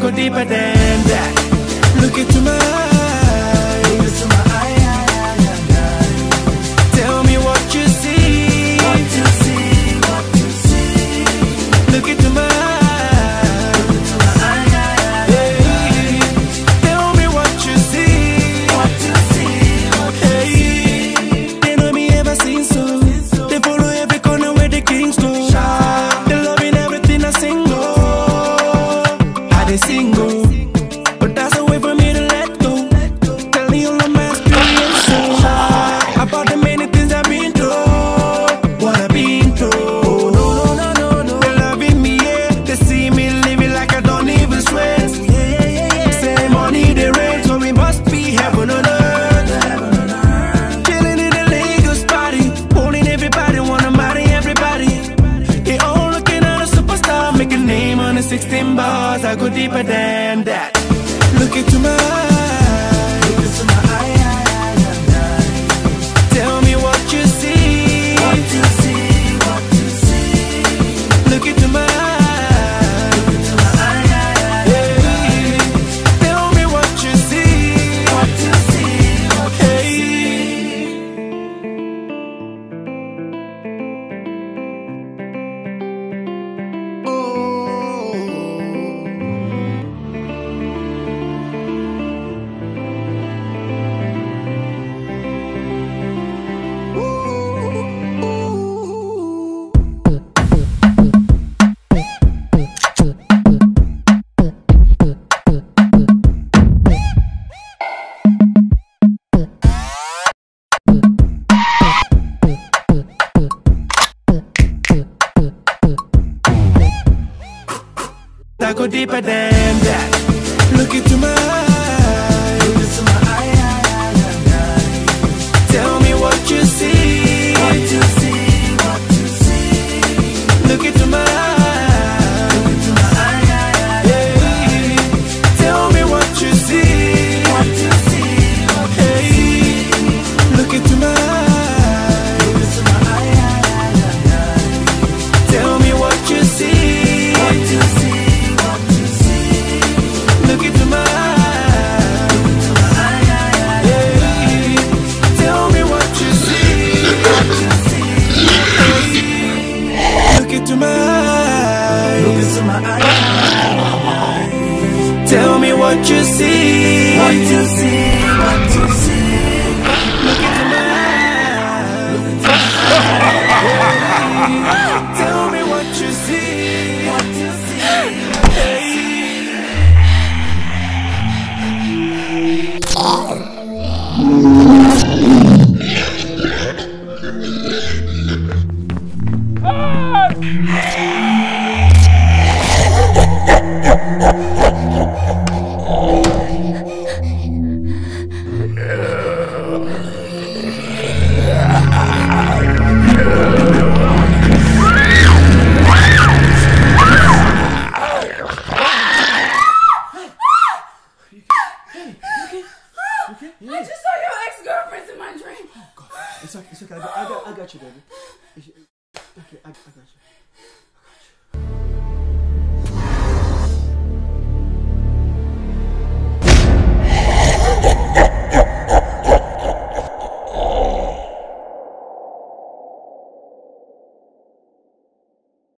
go deeper than that. Look into my eyes, look into my eyes. Tell me what you see, what you see, what you see. Look into my eyes, look into my eyes. Hey, tell me what you see, what you see, what you see. They know me ever since so. They follow every corner where the kings go. They loving everything I sing. Single, but that's a way for me to let go. Telling you all my experience about the many things I've been through, what I've been through. Oh, no. They're loving me, yeah. They see me living like I don't even sweat. Say money they rain, so we must be heaven on earth. Chilling in the Lagos party, holding everybody, wanna marry everybody. They all looking at a superstar, make a name on the 16 bars. I go deeper than that. Look into my eyes, look into my eyes. Tell me what you see, what you see, what you see. Look into my eyes, look into my eyes. Hey, tell me what you see, what you see, what you see. I go deeper than that. Look into my eyes, look into my eyes. Tell me what you see, what you see, what you see. Look into my eyes, look into my eyes. Hey, tell me what you see, what you see, what you see. Look into my eyes, look into my eyes. Tell me what you see, what you see. Look into my eyes, look into my eyes. Hey, tell me what you see, what you see. Hey, look into my eyes, look into my eyes. Tell me what you see, what you see, what you see. Look into my eyes, look into my eyes. Tell me what you see, what you see. Hey. Ah!